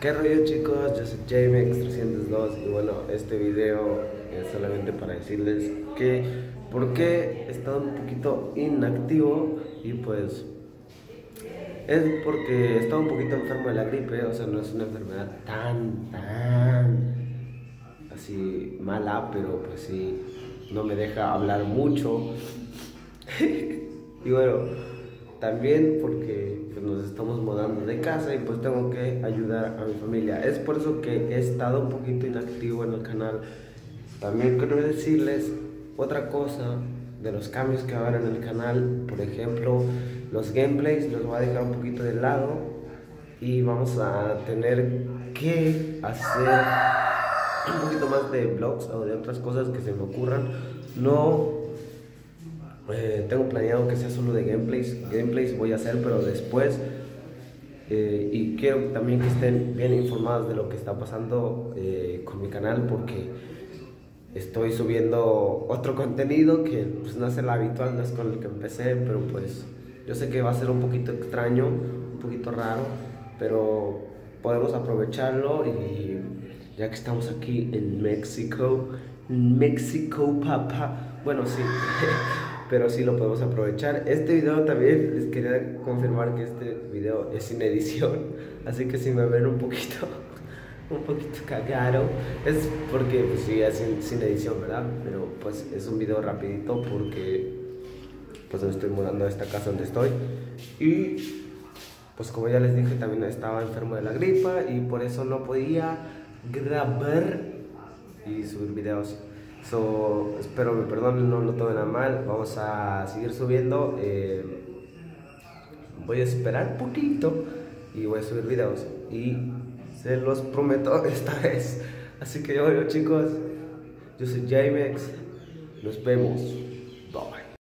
¿Qué rollo, chicos? Yo soy Jamex302 y bueno, este video es solamente para decirles que por qué he estado un poquito inactivo y pues es porque he estado un poquito enfermo de la gripe, o sea, no es una enfermedad tan así mala, pero pues sí, no me deja hablar mucho. Y bueno, también porque pues, nos estamos mudando de casa y pues tengo que ayudar a mi familia. Es por eso que he estado un poquito inactivo en el canal. También quiero decirles otra cosa de los cambios que va a haber en el canal. Por ejemplo, los gameplays los voy a dejar un poquito de lado y vamos a tener que hacer un poquito más de vlogs o de otras cosas que se me ocurran. No tengo planeado que sea solo de gameplays voy a hacer, pero después. Y quiero también que estén bien informados de lo que está pasando con mi canal, porque estoy subiendo otro contenido que pues, no es el habitual, no es con el que empecé, pero pues yo sé que va a ser un poquito extraño, un poquito raro, pero podemos aprovecharlo. Y ya que estamos aquí en México, papá, bueno, sí. Pero sí lo podemos aprovechar. Este video también les quería confirmar que este video es sin edición, así que si me ven un poquito cagado es porque pues sí es sin edición, ¿verdad? Pero pues es un video rapidito porque pues me estoy mudando a esta casa donde estoy y pues como ya les dije también estaba enfermo de la gripa y por eso no podía grabar y subir videos. Espero me perdonen, no lo tomen a mal. Vamos a seguir subiendo. Voy a esperar un poquito y voy a subir videos. Y se los prometo esta vez. Así que bueno, chicos, yo soy Jamex. Nos vemos.